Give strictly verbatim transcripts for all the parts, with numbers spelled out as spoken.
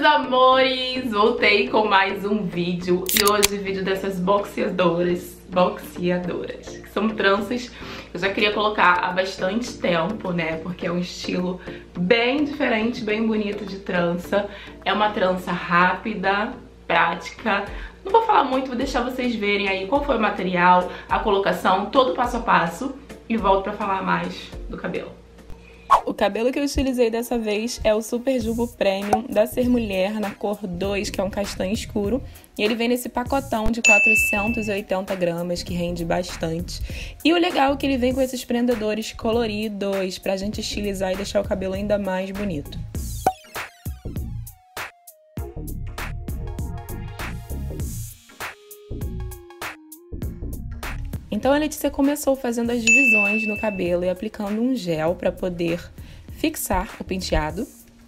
meus amores, voltei com mais um vídeo. E hoje vídeo dessas boxeadoras, boxeadoras, que são tranças. Eu já queria colocar há bastante tempo, né, porque é um estilo bem diferente, bem bonito de trança. É uma trança rápida, prática. Não vou falar muito, vou deixar vocês verem aí qual foi o material, a colocação, todo o passo a passo. E volto pra falar mais do cabelo. O cabelo que eu utilizei dessa vez é o Super Jumbo Premium da Ser Mulher, na cor dois, que é um castanho escuro. E ele vem nesse pacotão de quatrocentas e oitenta gramas, que rende bastante. E o legal é que ele vem com esses prendedores coloridos, pra gente estilizar e deixar o cabelo ainda mais bonito. Então a Letícia começou fazendo as divisões no cabelo e aplicando um gel para poder fixar o penteado.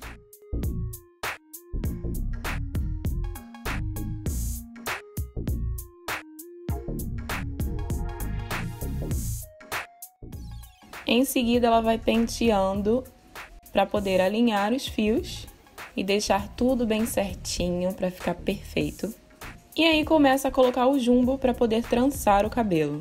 Em seguida ela vai penteando para poder alinhar os fios e deixar tudo bem certinho para ficar perfeito. E aí começa a colocar o jumbo para poder trançar o cabelo.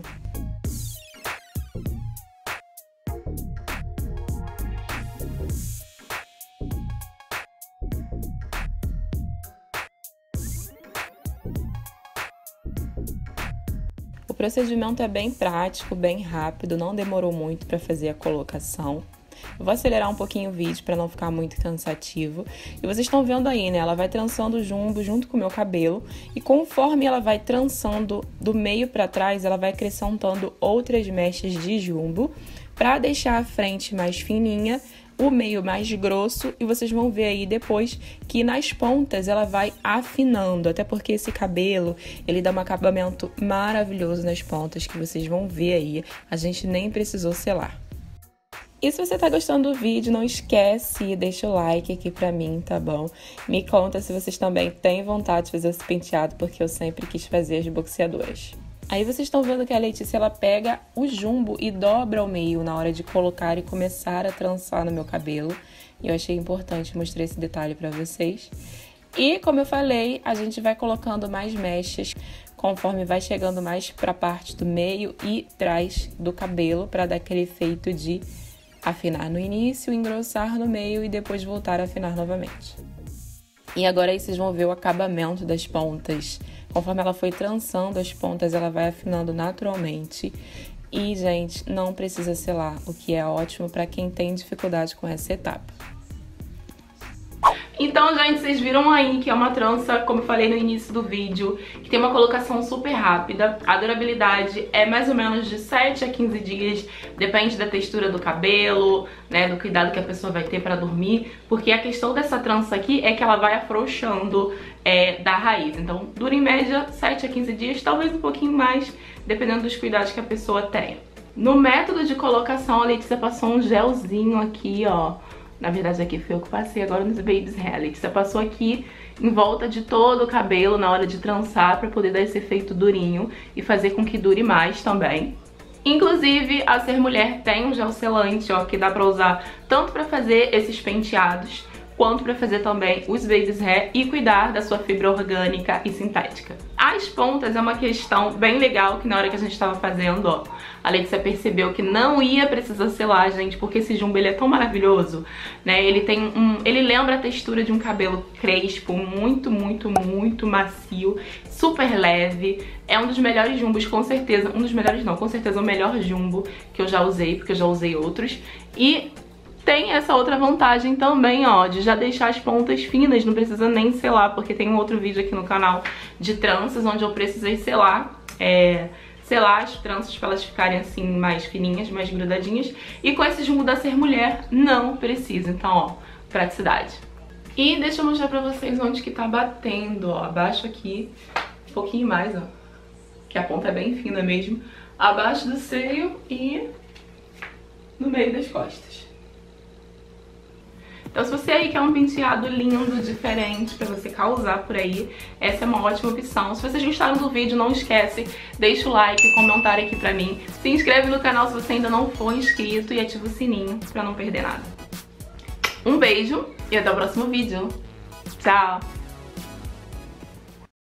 O procedimento é bem prático, bem rápido, não demorou muito para fazer a colocação. Eu vou acelerar um pouquinho o vídeo para não ficar muito cansativo. E vocês estão vendo aí, né? Ela vai trançando o jumbo junto com o meu cabelo. E conforme ela vai trançando do meio para trás, ela vai acrescentando outras mechas de jumbo para deixar a frente mais fininha, o meio mais grosso. E vocês vão ver aí depois que nas pontas ela vai afinando. Até porque esse cabelo, ele dá um acabamento maravilhoso nas pontas, que vocês vão ver aí. A gente nem precisou selar. E se você tá gostando do vídeo, não esquece, deixa o like aqui pra mim, tá bom? Me conta se vocês também têm vontade de fazer esse penteado, porque eu sempre quis fazer as boxeadoras. Aí vocês estão vendo que a Letícia, ela pega o jumbo e dobra ao meio na hora de colocar e começar a trançar no meu cabelo. E eu achei importante mostrar esse detalhe pra vocês. E, como eu falei, a gente vai colocando mais mechas conforme vai chegando mais pra parte do meio e trás do cabelo, pra dar aquele efeito de afinar no início, engrossar no meio e depois voltar a afinar novamente. E agora aí vocês vão ver o acabamento das pontas. Conforme ela foi trançando as pontas, ela vai afinando naturalmente. E, gente, não precisa selar, o que é ótimo para quem tem dificuldade com essa etapa. Então, gente, vocês viram aí que é uma trança, como eu falei no início do vídeo, que tem uma colocação super rápida. A durabilidade é mais ou menos de sete a quinze dias, depende da textura do cabelo, né, do cuidado que a pessoa vai ter pra dormir, porque a questão dessa trança aqui é que ela vai afrouxando é, da raiz. Então, dura em média sete a quinze dias, talvez um pouquinho mais, dependendo dos cuidados que a pessoa tenha. No método de colocação, a Letícia passou um gelzinho aqui, ó. Na verdade aqui foi eu que passei agora nos babies hair. A Letícia passou aqui em volta de todo o cabelo na hora de trançar pra poder dar esse efeito durinho e fazer com que dure mais também. Inclusive, a Ser Mulher tem um gel selante, ó, que dá pra usar tanto pra fazer esses penteados quanto para fazer também os babies hair e cuidar da sua fibra orgânica e sintética. As pontas é uma questão bem legal que na hora que a gente estava fazendo, ó, a Letícia percebeu que não ia precisar selar, gente, porque esse jumbo ele é tão maravilhoso, né? Ele tem um, ele lembra a textura de um cabelo crespo, muito, muito, muito macio, super leve. É um dos melhores jumbos, com certeza, um dos melhores não, com certeza o melhor jumbo que eu já usei, porque eu já usei outros. E tem essa outra vantagem também, ó, de já deixar as pontas finas, não precisa nem selar, porque tem um outro vídeo aqui no canal de tranças, onde eu precisei selar, é, selar as tranças pra elas ficarem assim mais fininhas, mais grudadinhas. E com esse jumbo da Ser Mulher, não precisa, então, ó, praticidade. E deixa eu mostrar pra vocês onde que tá batendo, ó, abaixo aqui, um pouquinho mais, ó, que a ponta é bem fina mesmo, abaixo do seio e no meio das costas. Então se você aí quer um penteado lindo, diferente, pra você causar por aí, essa é uma ótima opção. Se vocês gostaram do vídeo, não esquece, deixa o like, comentário aqui pra mim. Se inscreve no canal se você ainda não for inscrito e ativa o sininho pra não perder nada. Um beijo e até o próximo vídeo. Tchau!